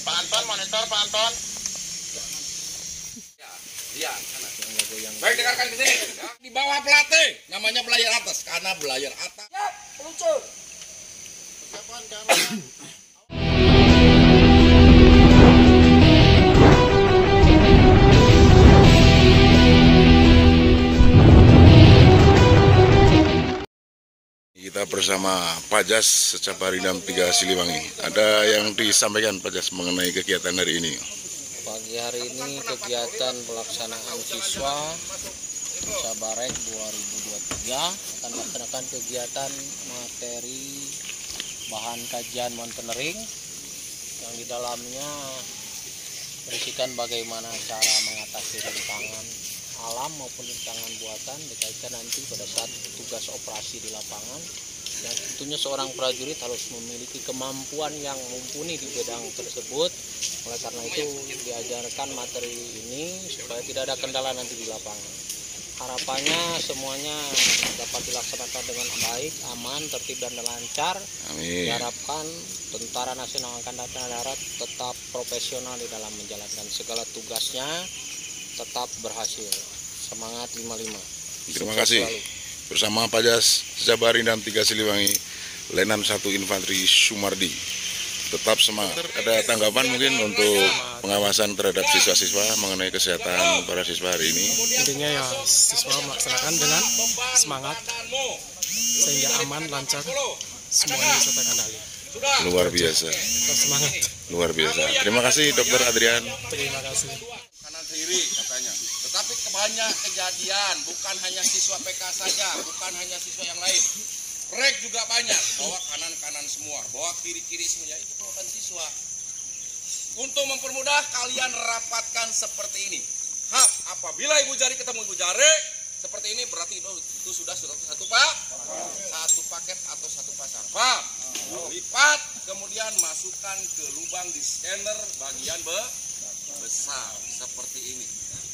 Pak Anton, monitor Pak Anton. Iya, sana. Baik, dengarkan di sini. Ya. Di bawah pelatih, namanya belayar atas. Karena belayar atas. Ya, peluncur. Persiapan kamera. Kita bersama Pajas Secabarinam 3 Siliwangi. Ada yang disampaikan Pajas mengenai kegiatan hari ini? Pagi hari ini kegiatan pelaksanaan siswa Cabarek 2023 akan melaksanakan kegiatan materi bahan kajian mountaineering yang di dalamnya berisikan bagaimana cara mengatasi rintangan alam maupun rintangan buatan dikaitkan nanti pada saat tugas operasi di lapangan, dan tentunya seorang prajurit harus memiliki kemampuan yang mumpuni di bidang tersebut. Oleh karena itu diajarkan materi ini supaya tidak ada kendala nanti di lapangan. Harapannya semuanya dapat dilaksanakan dengan baik, aman, tertib dan lancar. Amin. Diharapkan Tentara Nasional Angkatan Darat tetap profesional di dalam menjalankan segala tugasnya, tetap berhasil. Semangat 55. Terima kasih. Bersama Pajas Secabarinam 3 Siliwangi, Letnan 1 Infanteri Sumardi. Tetap semangat. Ada tanggapan mungkin untuk pengawasan terhadap siswa-siswa mengenai kesehatan para siswa hari ini? Intinya ya siswa melaksanakan dengan semangat sehingga aman, lancar, semuanya bisa terkendali. Luar biasa. Tetap semangat. Luar biasa. Terima kasih Dokter Adrian. Terima kasih. Kanan kiri katanya. Tetapi banyak kejadian, bukan hanya siswa PK saja, bukan hanya siswa yang lain. Rek juga banyak, bawa kanan-kanan semua, bawa kiri-kiri semua, ya itu perbuatan siswa. Untuk mempermudah kalian rapatkan seperti ini. Apabila ibu jari ketemu ibu jari, seperti ini berarti itu sudah satu paket atau satu pasang. Paham? Lipat, kemudian masukkan ke lubang di scanner bagian besar seperti ini.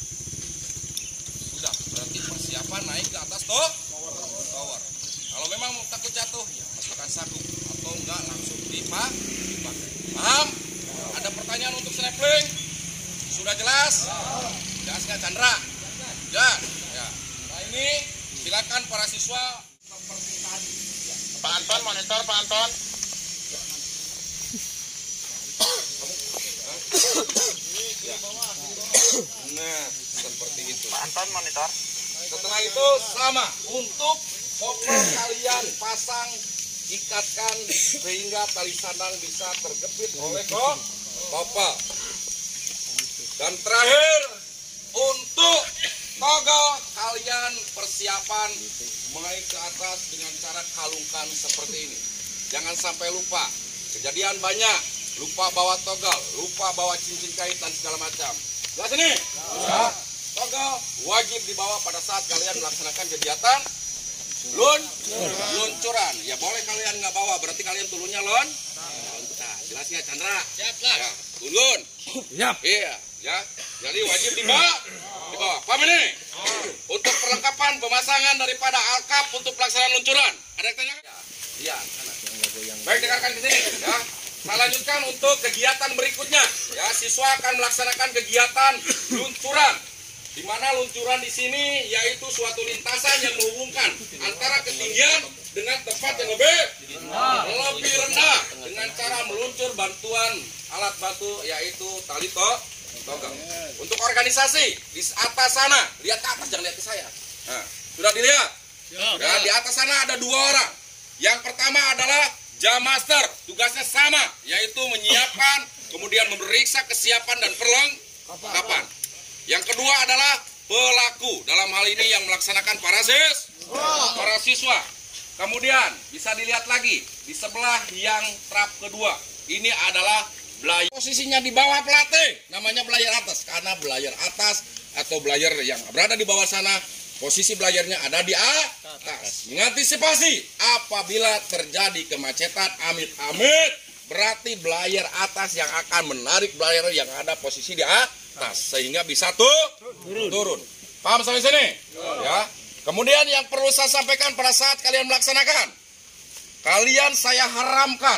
Sudah, berarti persiapan naik ke atas tower. Kalau memang takut jatuh, ya masukkan saku atau enggak langsung dipakai. Paham? Ada pertanyaan untuk snapling? Sudah jelas? Jelas nggak Chandra? Ya. Nah ini silakan para siswa seperti tadi. Pak Anton, monitor Pak Anton. Nah, seperti itu. Pak Anton, monitor. Setelah itu sama untuk koper kalian pasang, ikatkan sehingga tali sandang bisa terjepit oleh koper. Dan terakhir untuk togel kalian persiapan mulai ke atas dengan cara kalungkan seperti ini. Jangan sampai lupa. Kejadian banyak, lupa bawa togel, lupa bawa cincin kait dan segala macam. Jelas ini? Ya. Togel wajib dibawa pada saat kalian melaksanakan kegiatan luncuran. Ya boleh kalian nggak bawa, berarti kalian turunnya loncat. Jelas nggak Chandra? Siap. Ya, turun. Siap. Iya, ya. Jadi wajib dibawa. Paham ini? Untuk perlengkapan pemasangan daripada alkap untuk pelaksanaan luncuran. Ada yang tanya? Iya, sana. Baik, dengarkan di sini. Ya. Saya lanjutkan untuk kegiatan berikutnya. Ya, siswa akan melaksanakan kegiatan luncuran. Di mana luncuran di sini yaitu suatu lintasan yang menghubungkan antara ketinggian dengan tempat yang lebih rendah dengan cara meluncur bantuan alat bantu yaitu tali togel. Untuk organisasi di atas sana, lihat ke atas jangan lihat ke saya. Nah, sudah dilihat? Ya, di atas sana ada 2 orang. Yang pertama adalah jam master, tugasnya sama yaitu menyiapkan kemudian memeriksa kesiapan dan perlengkapan. Yang kedua adalah pelaku, dalam hal ini yang melaksanakan para siswa. Kemudian bisa dilihat lagi di sebelah yang trap kedua. Ini adalah belayar. Posisinya di bawah pelatih, namanya belayar atas. Karena belayar atas atau belayar yang berada di bawah sana, posisi belayarnya ada di atas. Mengantisipasi apabila terjadi kemacetan, amit-amit, berarti belayar atas yang akan menarik belayar yang ada posisi di atas sehingga bisa turun. Paham sampai sini? Ya. Kemudian yang perlu saya sampaikan pada saat kalian melaksanakan, kalian saya haramkan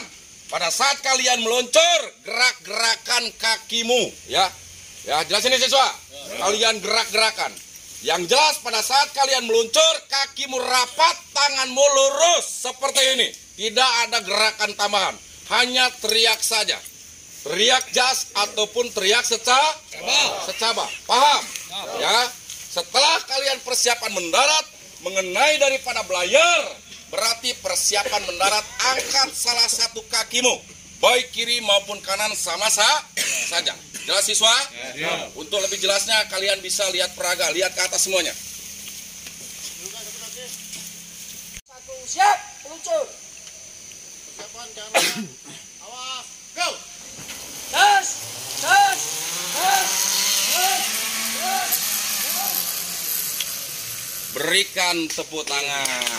pada saat kalian meluncur, gerak-gerakan kakimu, ya. Ya, jelasin ini siswa. Kalian gerak-gerakan. Yang jelas pada saat kalian meluncur, kakimu rapat, tanganmu lurus seperti ini. Tidak ada gerakan tambahan, hanya teriak saja. Teriak jas ataupun teriak secaba. Paham? Ya. Setelah kalian persiapan mendarat, mengenai daripada belayar, berarti persiapan mendarat, angkat salah satu kakimu, baik kiri maupun kanan sama saja. Jelas siswa? Ya. Untuk lebih jelasnya kalian bisa lihat peraga, lihat ke atas semuanya. Satu, siap, meluncur. Persiapan jangan lupa. Awas, go. Gas. Berikan tepuk tangan.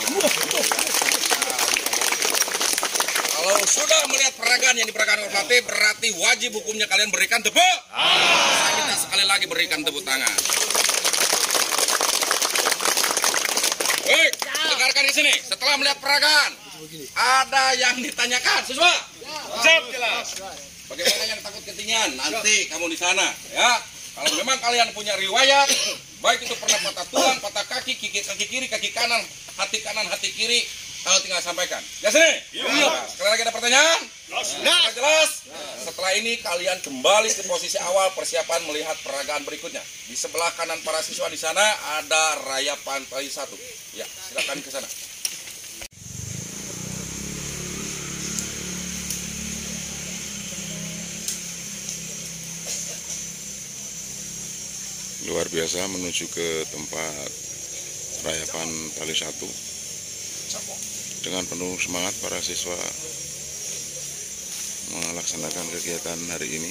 Kalau sudah melihat peragaan yang diperagakan oleh pelatih, berarti wajib hukumnya kalian berikan tepuk. Saya minta sekali lagi berikan tepuk tangan. Baik, dengarkan di sini. Setelah melihat peragaan, ada yang ditanyakan, siswa? Siap, jelas. Bagaimana yang takut ketinggian? Nanti kamu di sana, ya. Kalau memang kalian punya riwayat, baik itu pernah patah tulang, patah kaki kiri, kaki kanan, hati kiri, kalau tinggal sampaikan. Ya sini. Iya. Sekali lagi ada pertanyaan? Sudah jelas. Setelah ini kalian kembali ke posisi awal persiapan melihat peragaan berikutnya. Di sebelah kanan para siswa di sana ada Raya Pantai 1. Ya, silakan ke sana. Luar biasa menuju ke tempat rayapan tali 1 dengan penuh semangat para siswa melaksanakan kegiatan hari ini.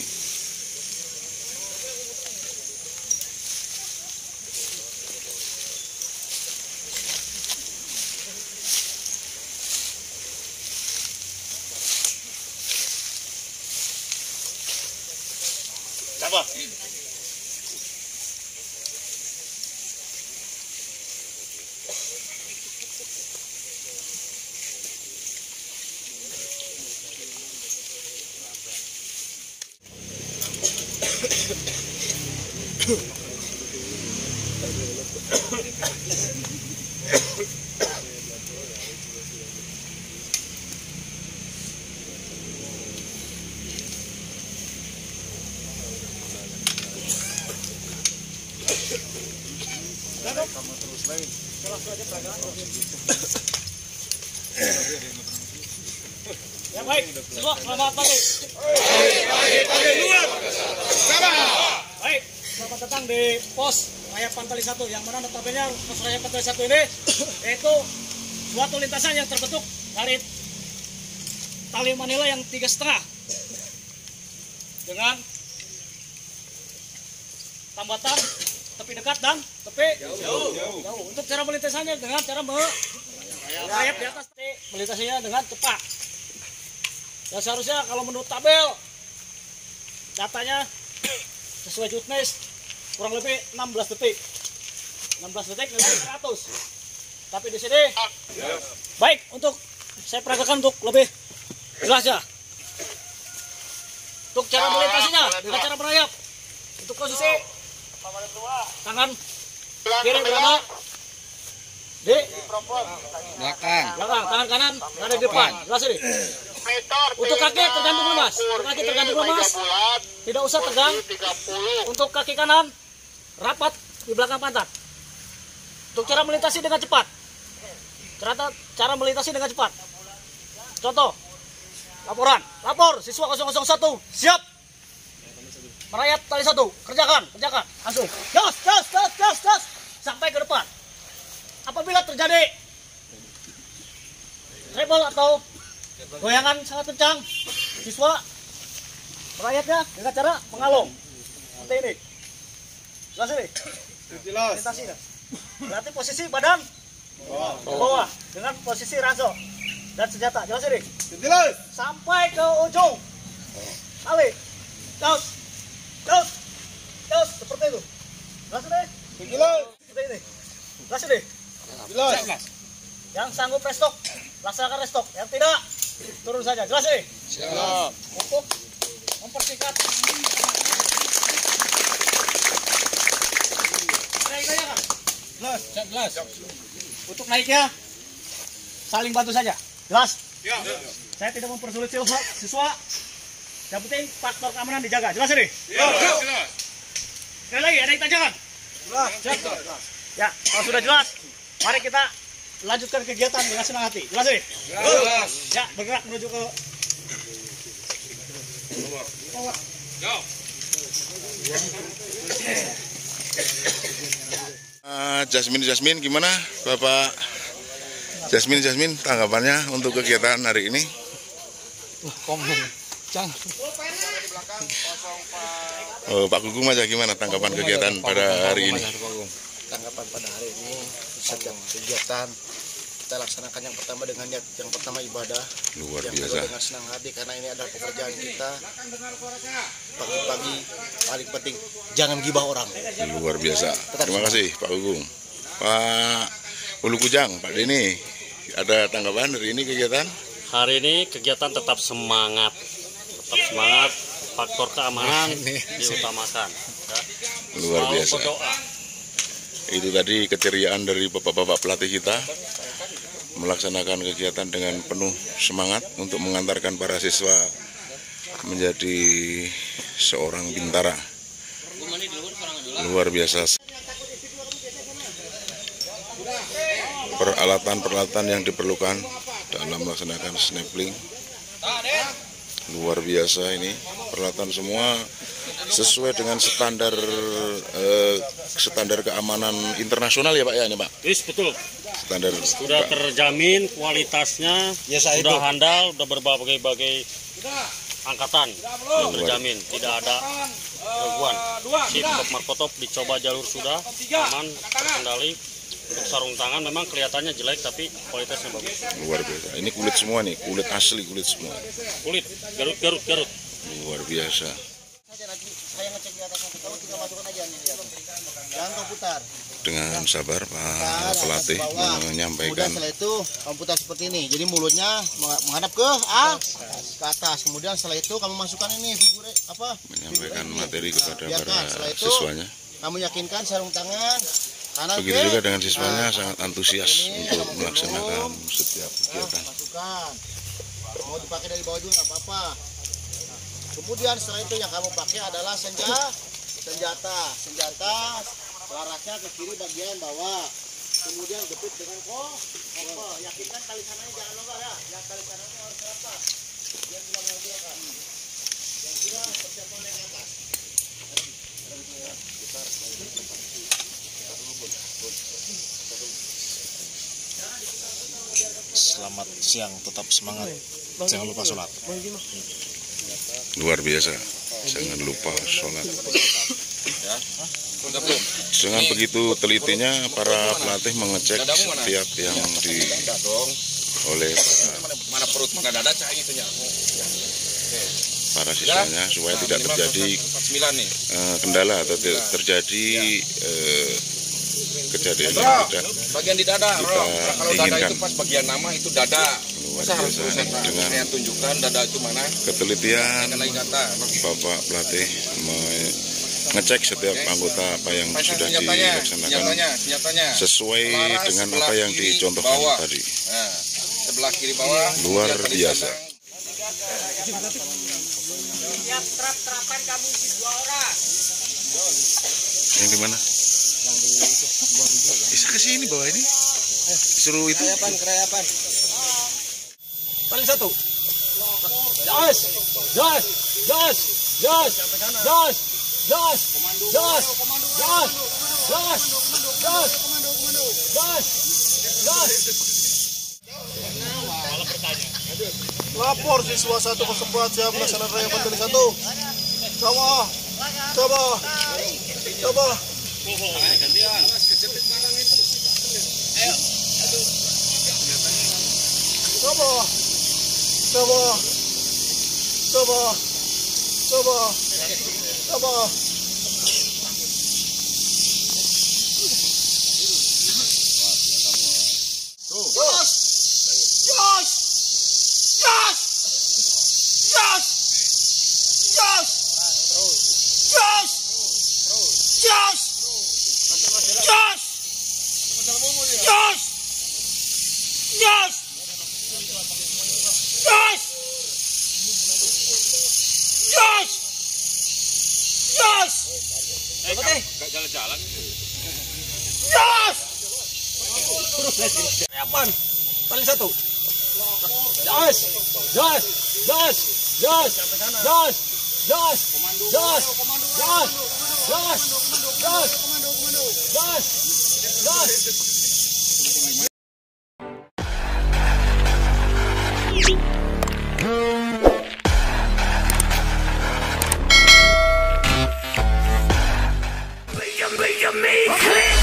Ya baik, siswa selamat pagi. Baik, selamat datang di pos Rayapan Tali 1, yang mana notabene pos Rayapan Tali 1 ini yaitu suatu lintasan yang terbentuk dari tali Manila yang 3,5 dengan tambatan tepi dekat dan tepi jauh. Untuk cara melintasannya dengan cara merayap di atas, melintasinya dengan cepat. Dan seharusnya kalau menurut tabel datanya sesuai Jutnes kurang lebih 16 detik. 16 detik dengan 100. Tapi di sini baik, untuk saya peragakan untuk lebih jelas ya. Untuk cara melintasinya dengan cara merayap. Untuk posisi tangan kiri berada di belakang, tangan kanan ada di depan. Jelas ini. Untuk kaki tergantung lemas. Tidak usah tegang. Untuk kaki kanan rapat di belakang pantat. Untuk cara melintasi dengan cepat. Cara melintasi dengan cepat. Contoh. Lapor siswa 001. Siap. Merayap tali 1. Kerjakan. Langsung. Gas. Sampai ke depan. Apabila terjadi rebel atau goyangan sangat kencang, siswa merayapnya dengan cara mengalung seperti ini. Jelas ini? Jelas. Berarti posisi badan bawah dengan posisi ranso dan senjata. Jelas ini? Jelas. Sampai ke ujung tali. Terus seperti itu. Jelas ini? Jelas. Seperti ini. Jelas ini? Jelas. Yang sanggup restok, laksanakan restok. Yang tidak, turun saja. Jelas ini? Untuk mempersingkat. Jelas. Untuk naiknya saling bantu saja. Jelas? Saya tidak mempersulit siswa. Yang penting faktor keamanan dijaga. Jelas ini? Jelas. Sekali lagi, ada yang tanyakan? Jelas. Ya, kalau sudah jelas, mari kita lanjutkan kegiatan dengan senang hati. Jelas ini? Jelas. Ya, bergerak menuju ke Go. Jasmine, gimana Bapak Jasmine tanggapannya untuk kegiatan hari ini? Oh, Pak Gugum aja gimana tanggapan kegiatan pada hari ini? Tanggapan pada hari ini, setiap kegiatan kita laksanakan yang pertama dengan niat, yang pertama ibadah, Luar yang biasa. kedua dengan senang hati karena ini adalah pekerjaan kita. Pagi-pagi paling penting jangan gibah orang. Luar biasa. Terima kasih Pak Gugum. Pak Ulu Kujang, Pak Deni, ada tanggapan hari ini kegiatan? Hari ini kegiatan tetap semangat, faktor keamanan diutamakan. Luar Selalu biasa. berdoa. Itu tadi keceriaan dari bapak-bapak pelatih kita melaksanakan kegiatan dengan penuh semangat untuk mengantarkan para siswa menjadi seorang bintara. Luar biasa. Peralatan-peralatan yang diperlukan dalam melaksanakan snapping luar biasa ini, peralatan semua sesuai dengan standar keamanan internasional ya Pak ya ini Pak. Yes, betul. Standar Sudah terjamin kualitasnya, sudah handal, sudah berbagai angkatan terjamin, tidak ada gangguan. Sip, top markotop dicoba jalur sudah aman, terkendali. Untuk sarung tangan memang kelihatannya jelek tapi kualitasnya bagus. luar biasa. Ini kulit semua nih, kulit asli, kulit semua. Kulit Garut. Luar biasa. Saya ngecek di atas nanti, kamu tinggal masukkan aja nih. Jangan kau putar. Dengan sabar Pak pelatih menyampaikan. Kemudian setelah itu kamu putar seperti ini. Jadi mulutnya menghadap ke atas. Kemudian setelah itu kamu masukkan ini figure menyampaikan materi kepada Biarkan. para Setelah itu, siswanya. kamu yakinkan sarung tangan kanan Begitu juga dengan siswanya Nah, sangat antusias ini untuk kamu melaksanakan belum. setiap kegiatan. Masukkan. Mau dipakai dari bawah juga nggak apa-apa. Kemudian setelah itu yang kamu pakai adalah senjata. Selarasnya ke kiri bagian bawah. Kemudian jepit dengan koper. Yakinkan tali sananya jangan longgar ya. Yang tali sananya harus rapat. Biar tidak menggunakan. Yang sudah persiapan naik ke atas. Selamat siang, tetap semangat. Jangan lupa sholat. Luar biasa. Jangan lupa sholat. Dengan begitu telitinya para pelatih mengecek setiap yang oleh para siswanya supaya tidak terjadi kendala atau terjadi kejadian yang tidak Bagian di dada, kita kalau dada inginkan. itu pas bagian nama itu dada. Luar Masa harus biasa terus dengan saya tunjukkan dada itu mana? ketelitian Kan lagi kata. Bapak pelatih mengecek setiap anggota apa yang sudah dilaksanakan senjatanya. sesuai Selaras dengan sebelah apa yang kiri dicontohkan bawah. tadi. Nah, sebelah kiri bawah. Luar kemudian tadi biasa. Tiap terapan kamu isi 2 orang. Yang di mana? Yang di itu. Bisa ke sini bawah ini. Suruh itu. Kerayapan. Paling satu. Lapor siswa 104 siap melaksanakan rayapan dari 1. Coba. Coba. Jos! Jos! Jos! Jos! Jos! Jos! Jos! Gak jalan-jalan. Jos! Apaan? Paling satu. Jos! Jos! Jos! Jos! Jos! Jos! Jos! Jos! Jos! Jos! Jos! Jos! Make me